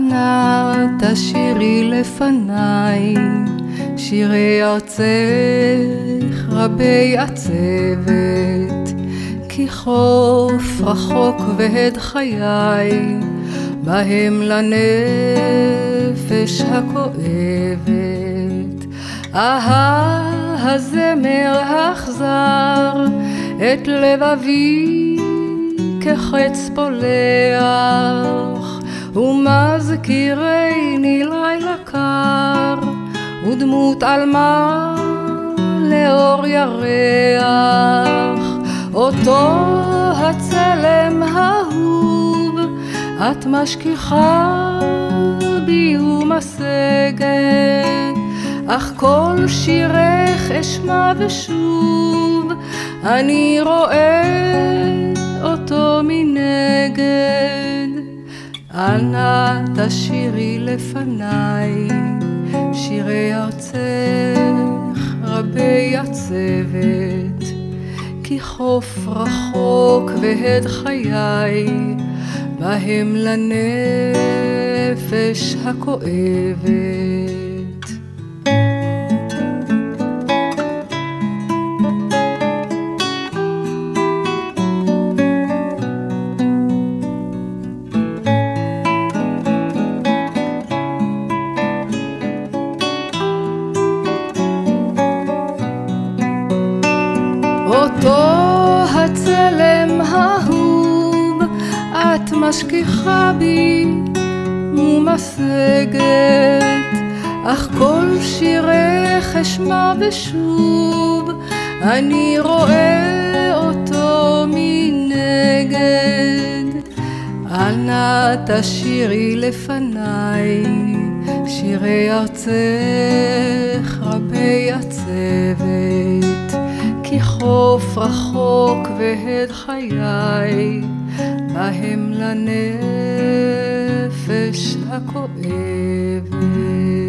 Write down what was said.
אנא תשירי לפניי שירי ארצך רבי עצבת, כי חוף רחוק והד חיי בהם לנפש הכואבת. הזמר האכזר את לבבי כחץ פולח, ומזכירני לילה קר ודמות עלמה לאור ירח. אותו הצלם האהוב את משכיחה בי ומשגת, אך כל שירך אשמע ושוב אני רואה אותו מנגד. אנא תשירי לפניי שירי ארצך רבי עצבת, כי חוף רחוק והד חיי בהם לנפש הכואבת. אותו הצלם האהוב את משכיחה בי ומשגת, אך כל שירך אשמע ושוב אני רואה אותו מנגד. אנא תשירי לפניי שירי ארצך רבי עצבת, כי חוף רחוק והד חיי בהם לנפש הכואבת.